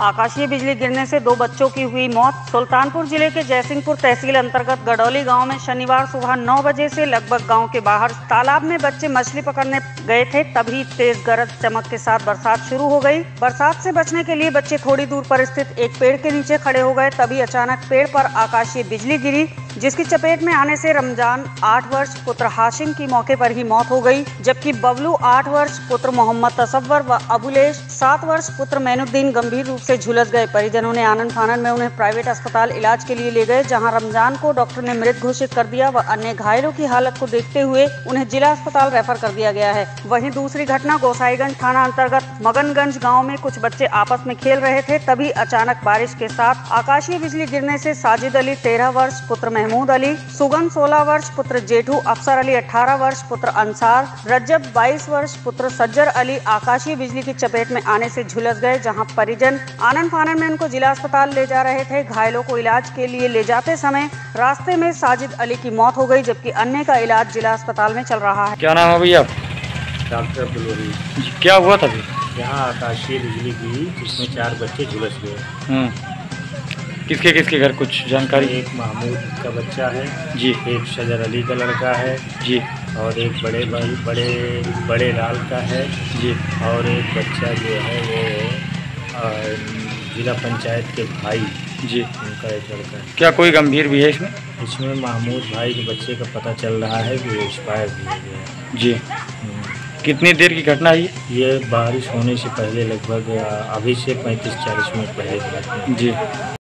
आकाशीय बिजली गिरने से 2 बच्चों की हुई मौत। सुल्तानपुर जिले के जयसिंहपुर तहसील अंतर्गत गडौली गांव में शनिवार सुबह 9 बजे से लगभग गांव के बाहर तालाब में बच्चे मछली पकड़ने गए थे, तभी तेज गरज चमक के साथ बरसात शुरू हो गई। बरसात से बचने के लिए बच्चे थोड़ी दूर पर स्थित एक पेड़ के नीचे खड़े हो गए, तभी अचानक पेड़ पर आकाशीय बिजली गिरी, जिसकी चपेट में आने से रमजान 8 वर्ष पुत्र हाशिम की मौके पर ही मौत हो गई, जबकि बबलू 8 वर्ष पुत्र मोहम्मद तसव्वर व अबुलेश 7 वर्ष पुत्र मैनुद्दीन गंभीर रूप से झुलस गए। परिजनों ने आनन फानन में उन्हें प्राइवेट अस्पताल इलाज के लिए ले गए, जहां रमजान को डॉक्टर ने मृत घोषित कर दिया व अन्य घायलों की हालत को देखते हुए उन्हें जिला अस्पताल रेफर कर दिया गया है। वहीं दूसरी घटना गोसाईगंज थाना अंतर्गत मगनगंज गाँव में कुछ बच्चे आपस में खेल रहे थे, तभी अचानक बारिश के साथ आकाशीय बिजली गिरने से साजिद अली 13 वर्ष पुत्र महमूद अली, सुगन 16 वर्ष पुत्र जेठू, अफसर अली 18 वर्ष पुत्र अंसार, रज्जब 22 वर्ष पुत्र सज्जर अली आकाशीय बिजली की चपेट में आने से झुलस गए, जहां परिजन आनन फानन में उनको जिला अस्पताल ले जा रहे थे। घायलों को इलाज के लिए ले जाते समय रास्ते में साजिद अली की मौत हो गई, जबकि अन्य का इलाज जिला अस्पताल में चल रहा है। क्या नाम है भैया? डॉक्टर अब्दुल वली। क्या हुआ था? यहाँ आकाशीय बिजली गिरी जिसमें 4 बच्चे झुलस गए। किसके किसके घर कुछ जानकारी? एक महमूद का बच्चा है जी, एक सजर अली का लड़का है जी, और एक बड़े लाल का है जी, और एक बच्चा जो है वो जिला पंचायत के भाई जी, उनका एक लड़का है। क्या कोई गंभीर भी है इसमें? इसमें महमूद भाई के बच्चे का पता चल रहा है कि एक्सपायर भी हो गया। जी, कितनी देर की घटना है ये बारिश होने से पहले लगभग अभी से 35-40 मिनट पहले की घटना है। जी।